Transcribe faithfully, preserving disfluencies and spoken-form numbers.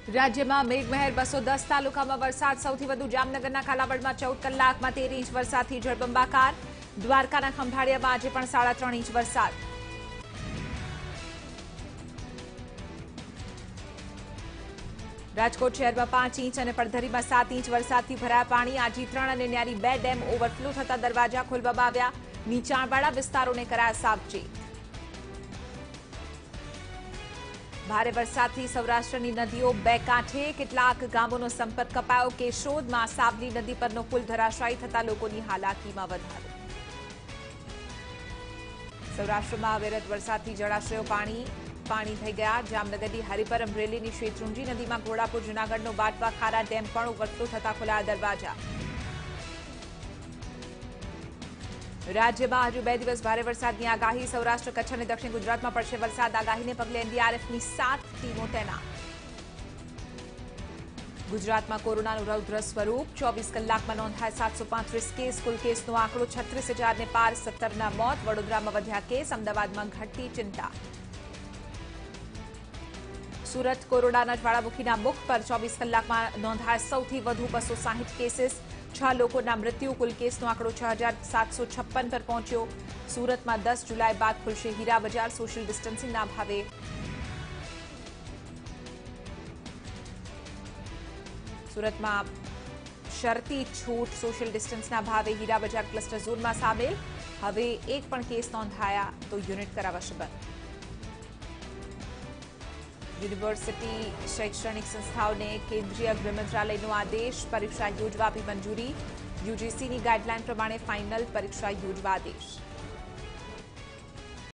રાજ્યમાં મેઘમહેર બસો દસ તાલુકામાં વરસાદ સૌથી વધુ જામનગરના કાલાવડમાં ચૌદ કલાકમાં તેર ઇંચ વરસાદથી જળબંબાકાર. દ્વારકાના ખંભાળિયામાં આજે પણ સાડા ત્રણ ઇંચ વરસાદ. રાજકોટ શહેરમાં પાંચ ઇંચ અને પડધરીમાં સાત ઇંચ વરસાદથી ભરાયા પાણી. આજીત્રણ અને ન્યારી બે ડેમ ઓવરફ્લો થતા દરવાજા ખોલવામાં આવ્યા. નીચાણવાળા વિસ્તારોને કરાયા સાવચેત. ભારે વરસાદથી સૌરાષ્ટ્રની નદીઓ બે કાંઠે, કેટલાક ગામોનો સંપર્ક કપાયો. કેશોદમાં સાવલી નદી પરનો પુલ ધરાશાયી થતા લોકોની હાલાકીમાં વધારો. સૌરાષ્ટ્રમાં અવિરત વરસાદથી જળાશયો પાણી પાણી થઈ ગયા. જામનગરની હરિપર અમરેલીની શેત્રુંજી નદીમાં ઘોડાપુર, જૂનાગઢનો બાટવા ખારા ડેમ પણ ઓવરફ્લો થતા ખોલાયા દરવાજા. રાજ્યમાં હજુ બે દિવસ ભારે વરસાદની આગાહી. સૌરાષ્ટ્ર, કચ્છ અને દક્ષિણ ગુજરાતમાં પડશે વરસાદ. આગાહીને પગલે એનડીઆરએફની સાત ટીમો તૈનાત. ગુજરાતમાં કોરોનાનું રૌદ્ર સ્વરૂપ. ચોવીસ કલાકમાં નોંધાયા સાતસો પાંત્રીસ કેસ. કુલ કેસનો આંકડો છત્રીસ હજારને પાર. સત્તરના મોત. વડોદરામાં વધ્યા કેસ. અમદાવાદમાં ઘટતી ચિંતા. સુરત કોરોનાના જ્વાળામુખીના મુખ પર ચોવીસ કલાકમાં નોંધાયા સૌથી વધુ બસો સાહીઠ કેસીસ. છ લોકોના મૃત્યુ. કુલ કેસનો આંકડો છ હજાર સાતસો છપ્પન પર પહોંચ્યો. સુરતમાં દસ જુલાઈ બાદ ખુલશે હીરા બજાર. સોશિયલ ડિસ્ટન્સિંગના ભાવે સુરતમાં શરતી છૂટ. સોશિયલ ડિસ્ટન્સના ભાવે હીરા બજાર ક્લસ્ટર ઝોનમાં સામેલ. હવે એક પણ કેસ નોંધાયા તો યુનિટ કરાવાશે બંધ. યુનિવર્સિટી શૈક્ષણિક સંસ્થાઓને કેન્દ્રીય ગૃહ મંત્રાલયનો આદેશ. પરીક્ષા યોજવા આપી મંજૂરી. યુજીસીની ગાઈડલાઈન પ્રમાણે ફાઇનલ પરીક્ષા યોજવા આદેશ.